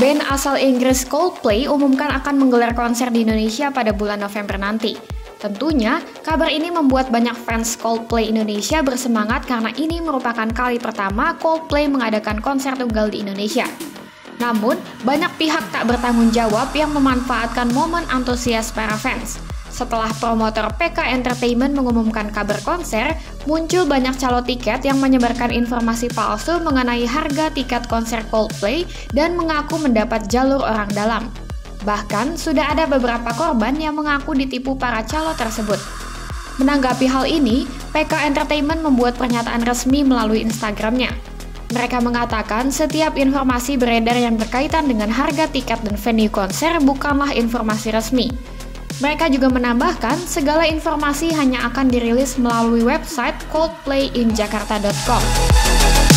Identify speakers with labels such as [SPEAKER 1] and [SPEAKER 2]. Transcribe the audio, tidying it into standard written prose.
[SPEAKER 1] Band asal Inggris Coldplay umumkan akan menggelar konser di Indonesia pada bulan November nanti. Tentunya, kabar ini membuat banyak fans Coldplay Indonesia bersemangat karena ini merupakan kali pertama Coldplay mengadakan konser tunggal di Indonesia. Namun, banyak pihak tak bertanggung jawab yang memanfaatkan momen antusias para fans. Setelah promotor PK Entertainment mengumumkan kabar konser, muncul banyak calo tiket yang menyebarkan informasi palsu mengenai harga tiket konser Coldplay dan mengaku mendapat jalur orang dalam. Bahkan, sudah ada beberapa korban yang mengaku ditipu para calo tersebut. Menanggapi hal ini, PK Entertainment membuat pernyataan resmi melalui Instagramnya. Mereka mengatakan setiap informasi beredar yang berkaitan dengan harga tiket dan venue konser bukanlah informasi resmi. Mereka juga menambahkan segala informasi hanya akan dirilis melalui website coldplayinjakarta.com.